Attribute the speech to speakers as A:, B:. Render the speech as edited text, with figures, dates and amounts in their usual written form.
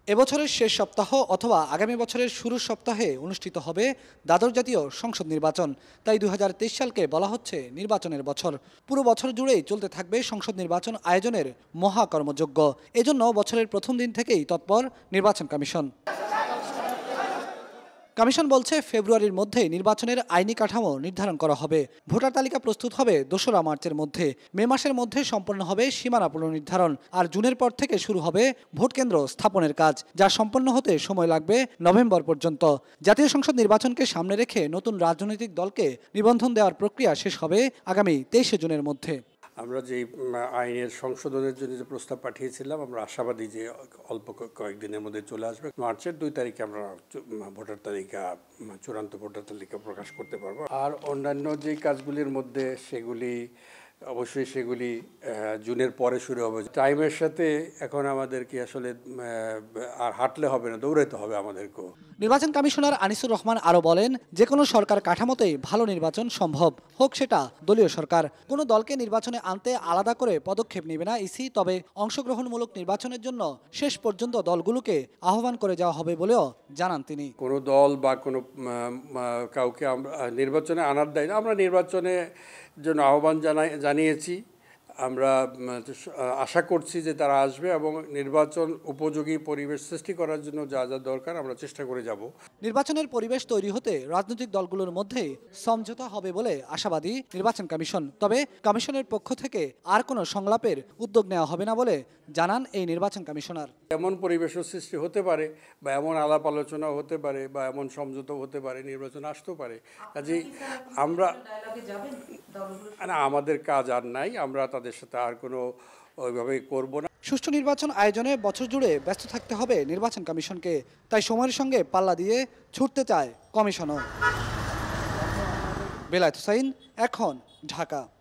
A: এবছরের শেষ সপ্তাহ অথবা আগামী বছরের শুরুর সপ্তাহে অনুষ্ঠিত হবে দ্বাদশ জাতীয় সংসদ নির্বাচন। তাই 2023 সালকে বলা হচ্ছে নির্বাচনের বছর। পুরো বছর জুড়েই চলতে থাকবে সংসদ নির্বাচন আয়োজনের মহাকর্মযজ্ঞ। এজন্য বছরের প্রথম দিন থেকেই তৎপর নির্বাচন কমিশন। কমিশন বলছে ফেব্রুয়ারির মধ্যে নির্বাচনের আইনি কাঠামো নির্ধারণ করা হবে। ভোটার তালিকা প্রস্তুত হবে 2রা মার্চের মধ্যে। মে মাসের মধ্যে সম্পন্ন হবে সীমানা পুনর্নির্ধারণ। আর জুনের পর থেকে শুরু হবে ভোট কেন্দ্র স্থাপনের কাজ, যা সম্পন্ন হতে সময় লাগবে নভেম্বর পর্যন্ত। জাতীয় সংসদ নির্বাচনকে সামনে রেখে নতুন রাজনৈতিক দলকে নিবন্ধন দেওয়ার প্রক্রিয়া শেষ হবে আগামী 23 জুনের মধ্যে।
B: আমরা যে আইনের সংশোধনের জন্য যে প্রস্তাব পাঠিয়েছিলাম, আমরা আশাবাদী যে অল্প কয়েকদিনের মধ্যে চলে আসবে। মার্চের 2 তারিখে আমরা ভোটার তালিকা, চূড়ান্ত ভোটার তালিকা প্রকাশ করতে পারবো। আর অন্যান্য যে কাজগুলির মধ্যে সেগুলি জুনের পরে শুরু হবে। টাইমের সাথে এখন আমাদেরকে আসলে আর হাঁটলে হবে না, দৌড়াইতে হবে আমাদেরকেও।
A: নির্বাচন কমিশনার আনিসুর রহমান আরও বলেন, যে কোনো সরকার কাঠামোতেই ভালো নির্বাচন সম্ভব, হোক সেটা দলীয় সরকার। কোনো দলকে নির্বাচনে আনতে আলাদা করে পদক্ষেপ নেবে না ইসি। তবে অংশগ্রহণমূলক নির্বাচনের জন্য শেষ পর্যন্ত দলগুলোকে আহ্বান করে যাওয়া হবে বলেও জানান তিনি।
B: কোনো দল বা কোনো কাউকে আমরা নির্বাচনে আনার দায় না। আমরা নির্বাচনের জন্য আহ্বান জানিয়েছি। আমরা আশা করছি যে তারা আসবে এবং নির্বাচন উপযোগী পরিবেশ সৃষ্টি করার জন্য যা যা দরকার আমরা চেষ্টা করে যাব।
A: নির্বাচনের পরিবেশ তৈরি হতে রাজনৈতিক দলগুলোর মধ্যে সমঝোতা হবে বলে আশাবাদী নির্বাচন কমিশন। তবে কমিশনের পক্ষ থেকে আর কোনো সংলাপের উদ্যোগ নেওয়া হবে না বলে জানান এই নির্বাচন কমিশনার।
B: এমন পরিবেশও সৃষ্টি হতে পারে বা এমন আলাপ আলোচনাও হতে পারে বা এমন সমঝোতাও হতে পারে, নির্বাচন আসতেও পারে। কাজেই আমরা আমাদের কাজ আর নাই, আমরা তাদের সাথে আর কোনো ওইভাবে করব না।
A: সুষ্ঠু নির্বাচন আয়োজনে বছর জুড়ে ব্যস্ত থাকতে হবে নির্বাচন কমিশনকে। তাই সময়ের সঙ্গে পাল্লা দিয়ে ছুটতে চায় কমিশনও। বেলায়েত হোসাইন, এখন, ঢাকা।